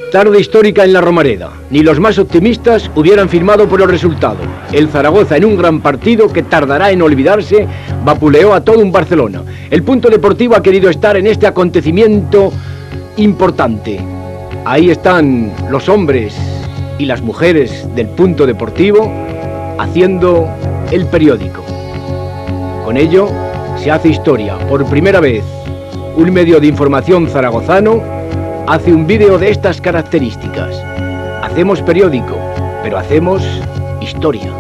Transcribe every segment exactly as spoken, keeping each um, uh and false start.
Tarde histórica en la Romareda. Ni los más optimistas hubieran firmado por el resultado. El Zaragoza, en un gran partido que tardará en olvidarse, vapuleó a todo un Barcelona. El Punto Deportivo ha querido estar en este acontecimiento importante. Ahí están los hombres y las mujeres del Punto Deportivo haciendo el periódico. Con ello se hace historia. Por primera vez, un medio de información zaragozano hace un vídeo de estas características. Hacemos periódico, pero hacemos historia.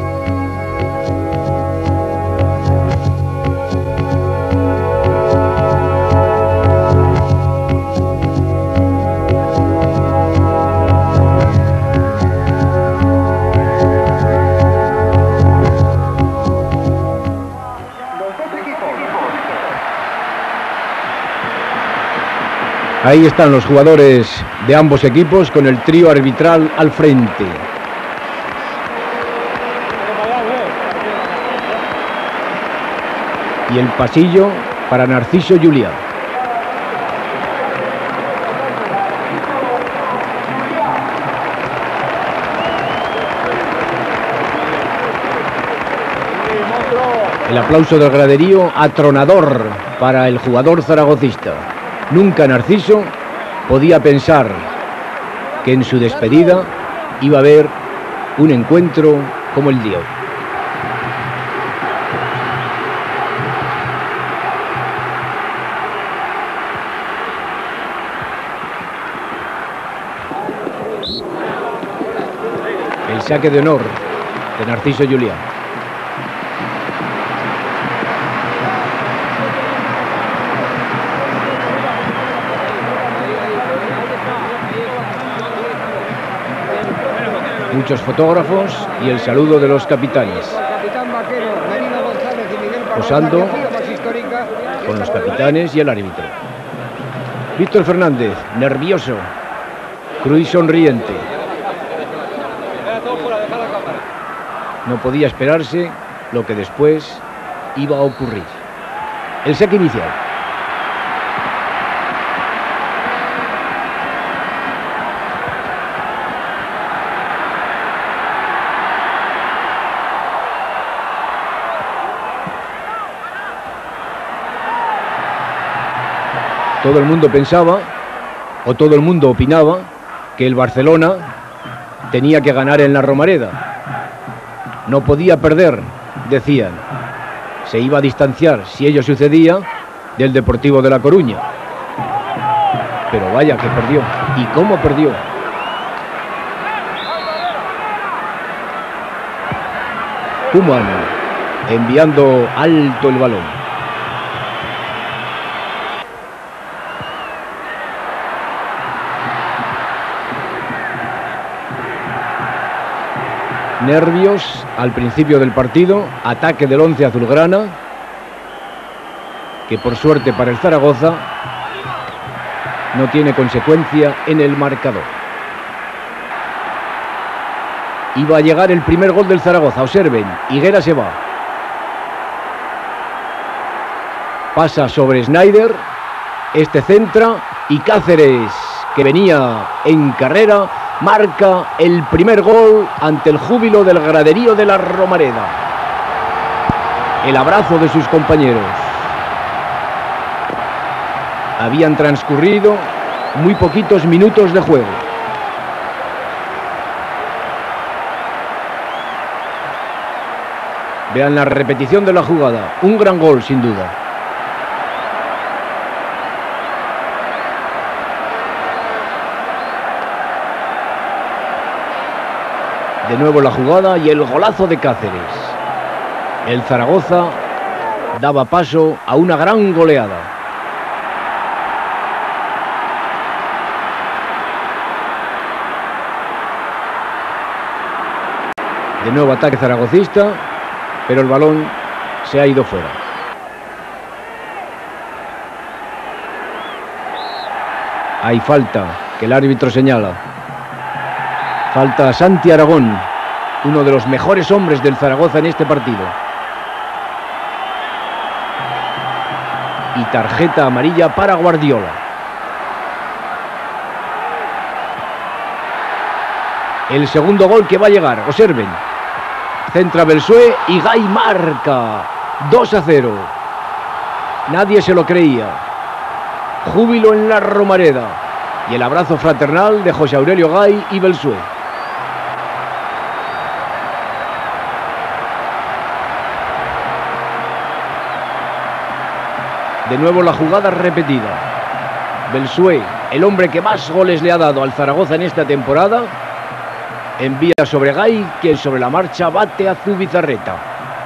Ahí están los jugadores de ambos equipos con el trío arbitral al frente. Y el pasillo para Narciso Juliá. El aplauso del graderío atronador para el jugador zaragocista. Nunca Narciso podía pensar que en su despedida iba a haber un encuentro como el de hoy. El saque de honor de Narciso Juliá. Muchos fotógrafos y el saludo de los capitanes. Posando con los capitanes y el árbitro. Víctor Fernández, nervioso. Cruz sonriente. No podía esperarse lo que después iba a ocurrir. El saque inicial. Todo el mundo pensaba, o todo el mundo opinaba, que el Barcelona tenía que ganar en la Romareda. No podía perder, decían. Se iba a distanciar, si ello sucedía, del Deportivo de La Coruña. Pero vaya que perdió. ¿Y cómo perdió? Koeman enviando alto el balón. Nervios al principio del partido, ataque del once azulgrana, que por suerte para el Zaragoza no tiene consecuencia en el marcador. Iba a llegar el primer gol del Zaragoza, observen, Higuera se va. Pasa sobre Snyder, este centra y Cáceres, que venía en carrera, marca el primer gol ante el júbilo del graderío de la Romareda. El abrazo de sus compañeros. Habían transcurrido muy poquitos minutos de juego. Vean la repetición de la jugada. Un gran gol, sin duda. De nuevo la jugada y el golazo de Cáceres. El Zaragoza daba paso a una gran goleada. De nuevo ataque zaragocista, pero el balón se ha ido fuera. Hay falta que el árbitro señala. Falta a Santi Aragón, uno de los mejores hombres del Zaragoza en este partido. Y tarjeta amarilla para Guardiola. El segundo gol que va a llegar, observen. Centra Belsué y Gay marca. dos a cero. Nadie se lo creía. Júbilo en la Romareda. Y el abrazo fraternal de José Aurelio Gay y Belsué. De nuevo la jugada repetida. Belsué, el hombre que más goles le ha dado al Zaragoza en esta temporada, envía sobre Gay, quien sobre la marcha bate a Zubizarreta.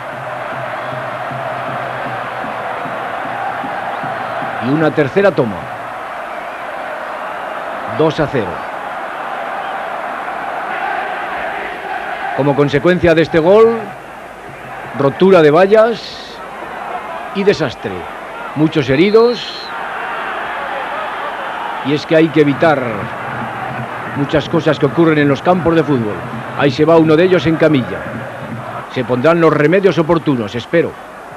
Y una tercera toma. dos a cero. Como consecuencia de este gol, rotura de vallas y desastre. Muchos heridos. Y es que hay que evitar muchas cosas que ocurren en los campos de fútbol. Ahí se va uno de ellos en camilla. Se pondrán los remedios oportunos, espero.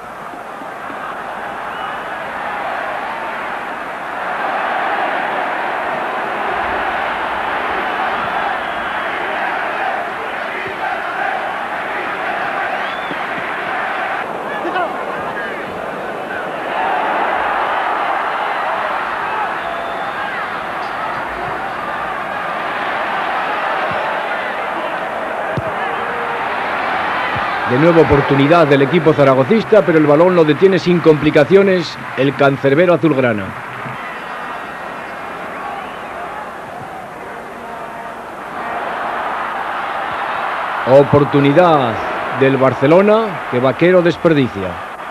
De nuevo oportunidad del equipo zaragocista, pero el balón lo detiene sin complicaciones el cancerbero azulgrana. Oportunidad del Barcelona que Vaquero desperdicia.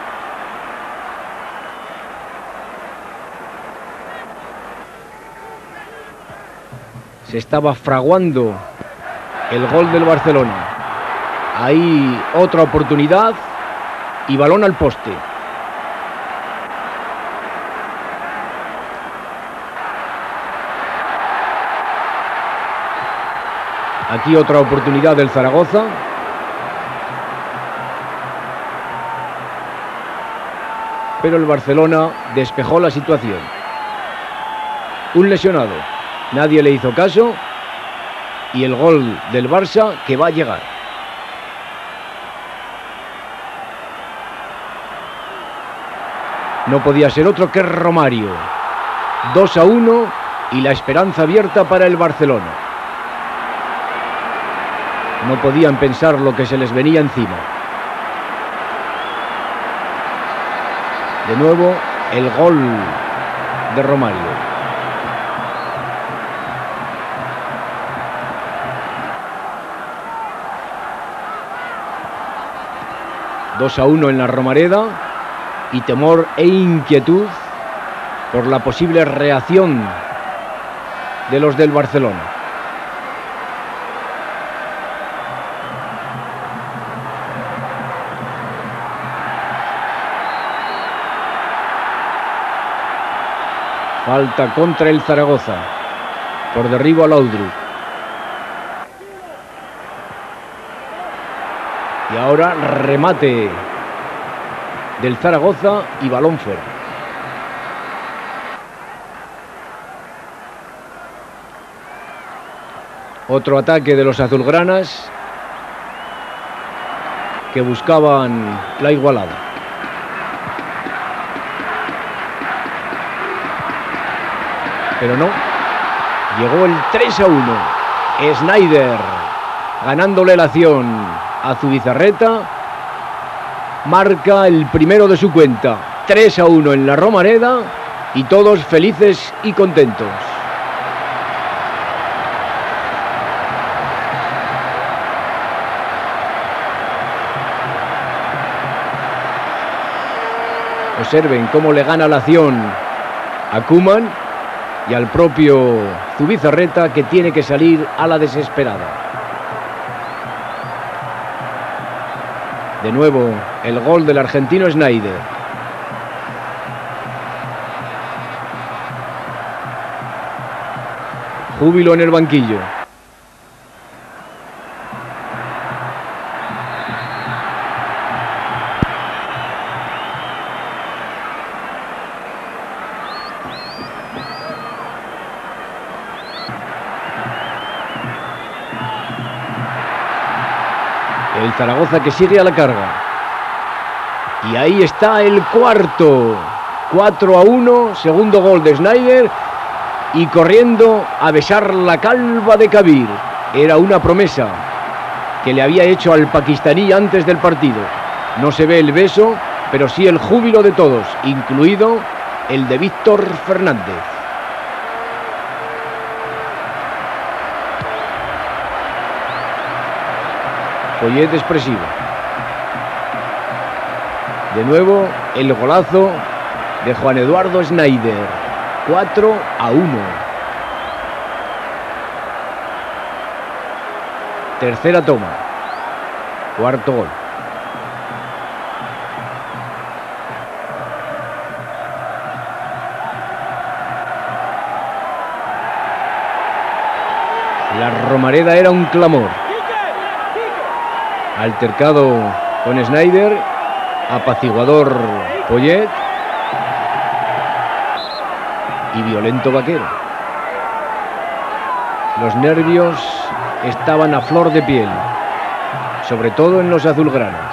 Se estaba fraguando el gol del Barcelona. Ahí otra oportunidad y balón al poste. Aquí otra oportunidad del Zaragoza. Pero el Barcelona despejó la situación. Un lesionado. Nadie le hizo caso. Y el gol del Barça que va a llegar. No podía ser otro que Romario. dos a uno y la esperanza abierta para el Barcelona. No podían pensar lo que se les venía encima. De nuevo, el gol de Romario. dos a uno en la Romareda. Y temor e inquietud por la posible reacción de los del Barcelona. Falta contra el Zaragoza. Por derribo a Laudrup. Y ahora remate del Zaragoza y balón fuera. Otro ataque de los azulgranas que buscaban la igualada. Pero no. Llegó el tres a uno. Snyder ganándole la acción a Zubizarreta. Marca el primero de su cuenta. tres a uno en la Romareda y todos felices y contentos. Observen cómo le gana la acción a Koeman y al propio Zubizarreta, que tiene que salir a la desesperada. De nuevo, el gol del argentino Snyder. Júbilo en el banquillo. El Zaragoza que sigue a la carga. Y ahí está el cuarto. cuatro a uno, segundo gol de Snyder. Y corriendo a besar la calva de Kabir. Era una promesa que le había hecho al pakistaní antes del partido. No se ve el beso, pero sí el júbilo de todos, incluido el de Víctor Fernández. Poyet expresivo. De nuevo el golazo de Juan Eduardo Snyder. cuatro a uno. Tercera toma. Cuarto gol. La Romareda era un clamor. Altercado con Snyder. Apaciguador Poyet. Y violento Vaquero. Los nervios estaban a flor de piel, sobre todo en los azulgranas.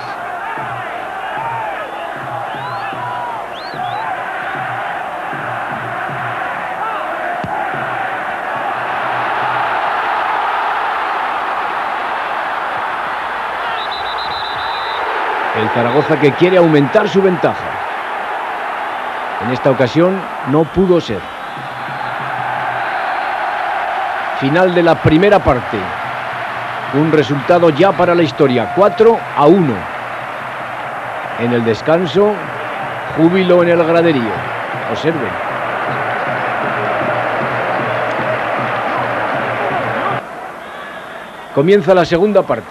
El Zaragoza que quiere aumentar su ventaja. En esta ocasión no pudo ser. Final de la primera parte. Un resultado ya para la historia. cuatro a uno. En el descanso, júbilo en el graderío. Observen. Comienza la segunda parte.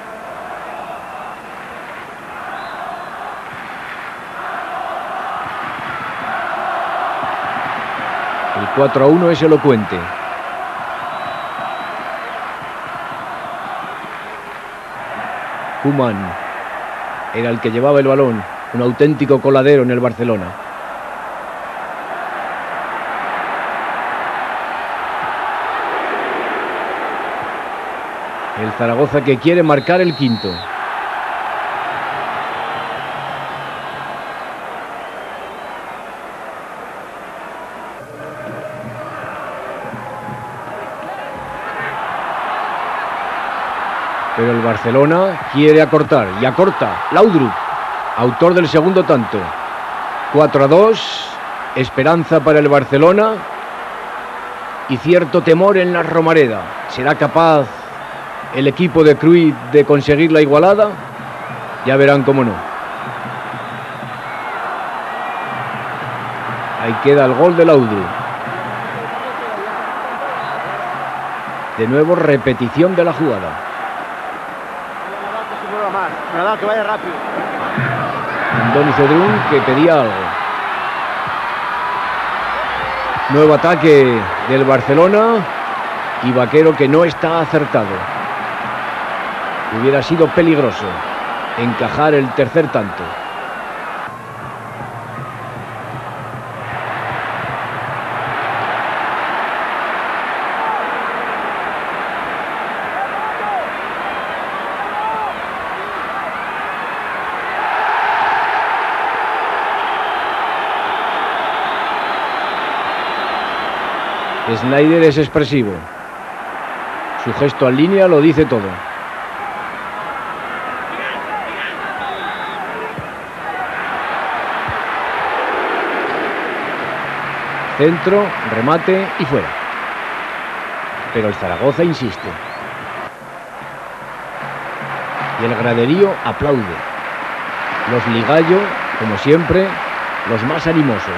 El cuatro a uno es elocuente. Koeman era el que llevaba el balón, un auténtico coladero en el Barcelona. El Zaragoza que quiere marcar el quinto. Pero el Barcelona quiere acortar y acorta. Laudrup, autor del segundo tanto. cuatro a dos, esperanza para el Barcelona y cierto temor en la Romareda. ¿Será capaz el equipo de Cruyff de conseguir la igualada? Ya verán cómo no. Ahí queda el gol de Laudrup. De nuevo repetición de la jugada. Nada, que vaya rápido. Andoni Cedrún que pedía algo. Nuevo ataque del Barcelona y Vaquero que no está acertado. Hubiera sido peligroso encajar el tercer tanto. Snyder es expresivo. Su gesto en línea lo dice todo. Centro, remate y fuera. Pero el Zaragoza insiste. Y el graderío aplaude. Los Ligallo, como siempre, los más animosos.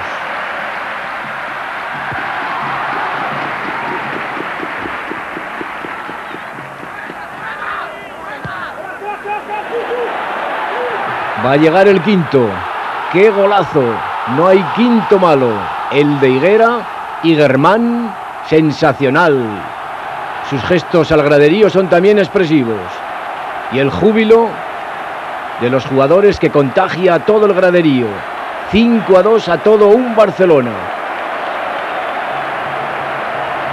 Va a llegar el quinto. ¡Qué golazo! No hay quinto malo. El de Higuera y Germán, sensacional. Sus gestos al graderío son también expresivos. Y el júbilo de los jugadores que contagia a todo el graderío. cinco a dos a todo un Barcelona.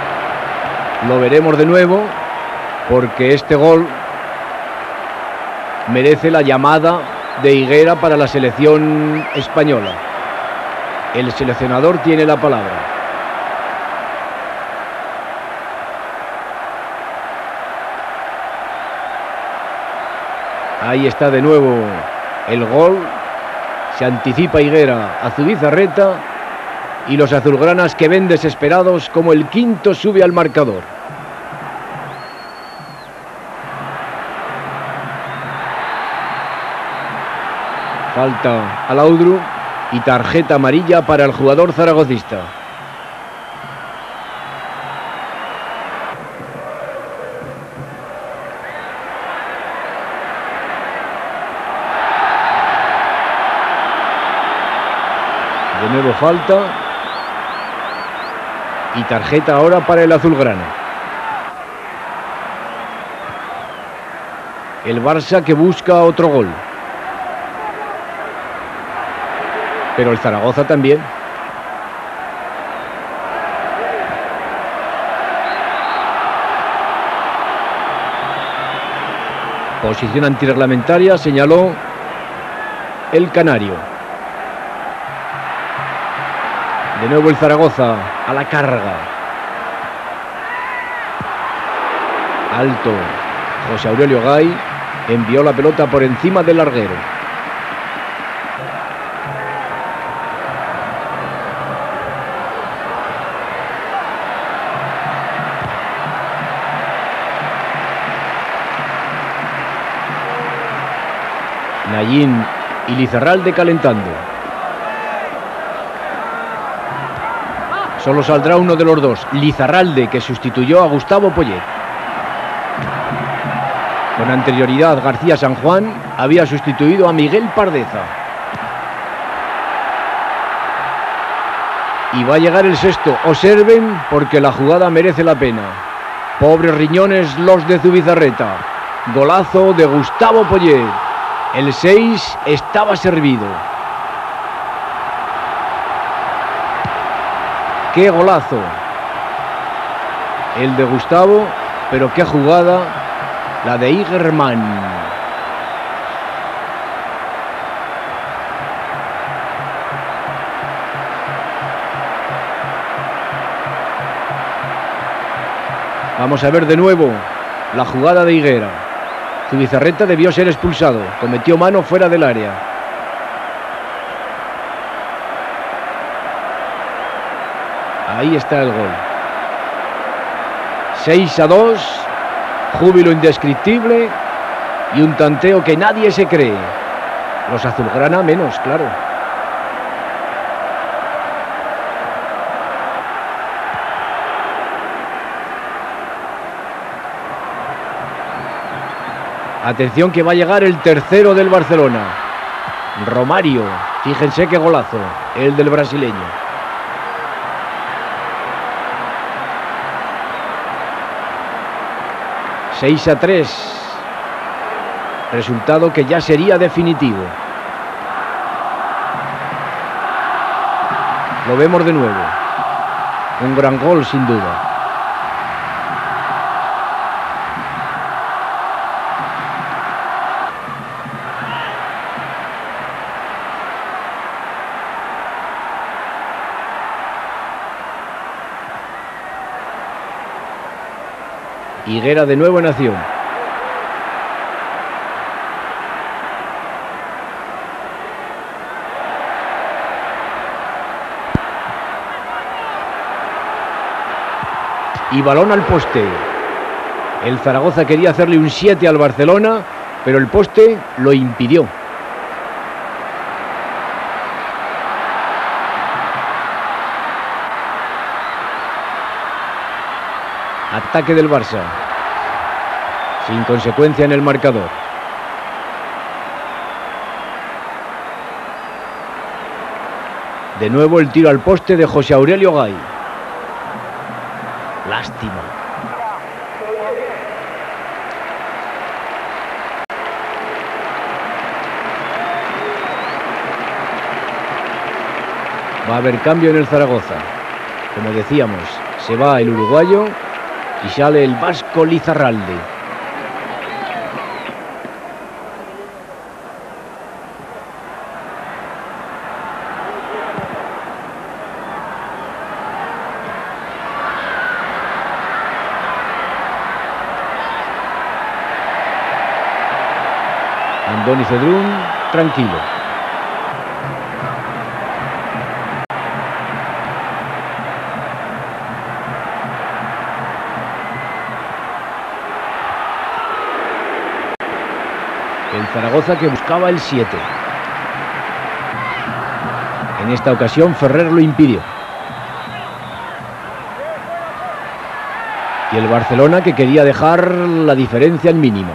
Lo veremos de nuevo porque este gol merece la llamada de Higuera para la selección española. El seleccionador tiene la palabra. Ahí está de nuevo el gol. Se anticipa Higuera a Zubizarreta y los azulgranas que ven desesperados como el quinto sube al marcador. Falta a Laudru y tarjeta amarilla para el jugador zaragocista. De nuevo falta y tarjeta ahora para el azulgrana. El Barça que busca otro gol. Pero el Zaragoza también. Posición antirreglamentaria, señaló el canario. De nuevo el Zaragoza a la carga. Alto. José Aurelio Gay envió la pelota por encima del larguero. Nayín y Lizarralde calentando. Solo saldrá uno de los dos, Lizarralde, que sustituyó a Gustavo Poyet. Con anterioridad, García San Juan había sustituido a Miguel Pardeza. Y va a llegar el sexto. Observen, porque la jugada merece la pena. Pobres riñones los de Zubizarreta. Golazo de Gustavo Poyet. El seis estaba servido. ¡Qué golazo! El de Gustavo, pero qué jugada la de Igerman. Vamos a ver de nuevo la jugada de Higuera. Zubizarreta debió ser expulsado, cometió mano fuera del área. Ahí está el gol. seis a dos, júbilo indescriptible y un tanteo que nadie se cree. Los azulgrana menos, claro. Atención que va a llegar el tercero del Barcelona. Romario, fíjense qué golazo, el del brasileño. seis a tres. Resultado que ya sería definitivo. Lo vemos de nuevo. Un gran gol sin duda. Higuera de nuevo en acción. Y balón al poste. El Zaragoza quería hacerle un siete al Barcelona, pero el poste lo impidió. Ataque del Barça. Sin consecuencia en el marcador. De nuevo el tiro al poste de José Aurelio Gay. Lástima. Va a haber cambio en el Zaragoza. Como decíamos, se va el uruguayo y sale el vasco Lizarralde. Andoni Cedrún, tranquilo. El Zaragoza que buscaba el siete. En esta ocasión Ferrer lo impidió. Y el Barcelona que quería dejar la diferencia al mínimo.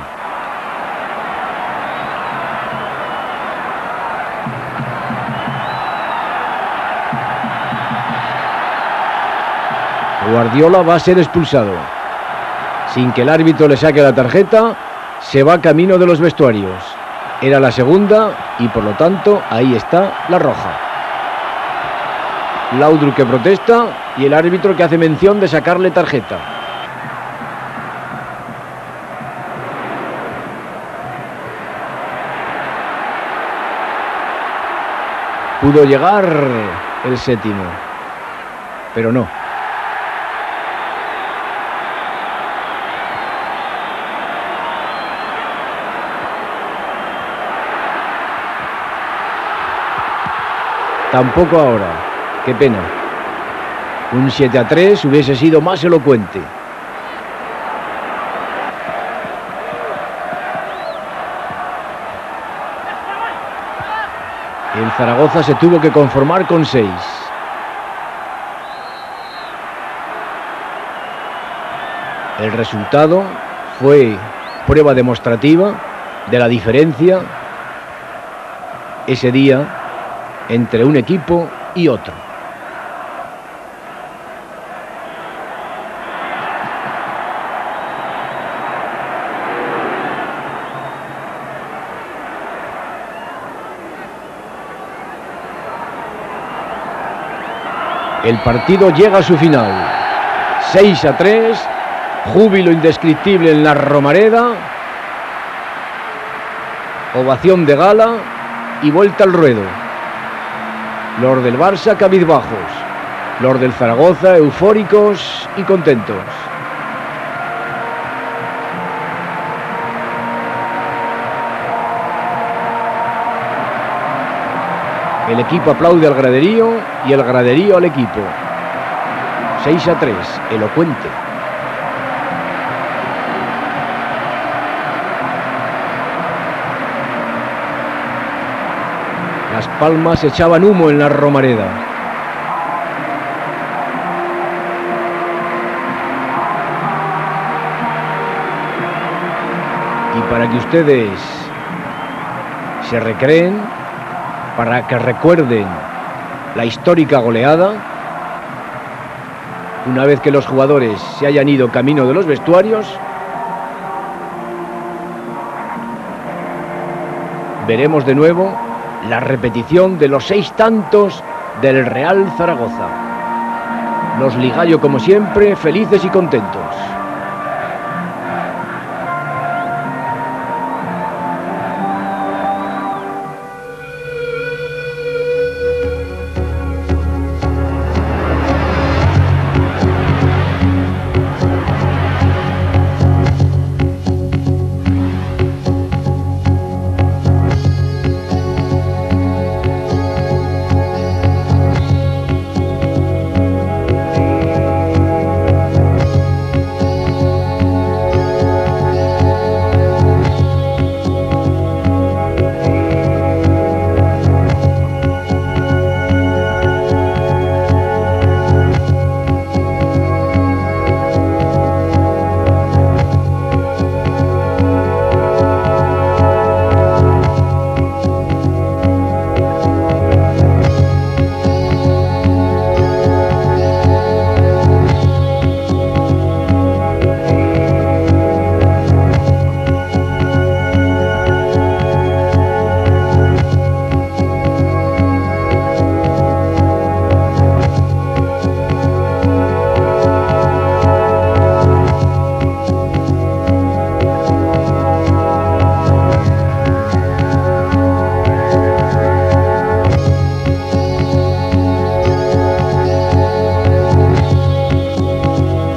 Guardiola va a ser expulsado. Sin que el árbitro le saque la tarjeta, se va camino de los vestuarios. Era la segunda y por lo tanto ahí está la roja. Laudrup que protesta y el árbitro que hace mención de sacarle tarjeta. Pudo llegar el séptimo, pero no. Tampoco ahora. Qué pena. Un siete a tres hubiese sido más elocuente. El Zaragoza se tuvo que conformar con seis. El resultado fue prueba demostrativa de la diferencia ese día entre un equipo y otro. El partido llega a su final. seis a tres, júbilo indescriptible en la Romareda, ovación de gala y vuelta al ruedo. Los del Barça cabizbajos, los del Zaragoza eufóricos y contentos. El equipo aplaude al graderío y el graderío al equipo. seis a tres, elocuente. Las palmas echaban humo en la Romareda. Y para que ustedes se recreen, para que recuerden la histórica goleada, una vez que los jugadores se hayan ido camino de los vestuarios, veremos de nuevo la repetición de los seis tantos del Real Zaragoza. Los Ligallo, como siempre, felices y contentos.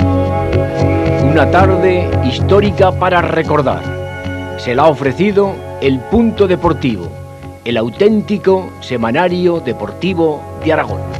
Una tarde histórica para recordar. Se la ha ofrecido El Punto Deportivo, el auténtico semanario deportivo de Aragón.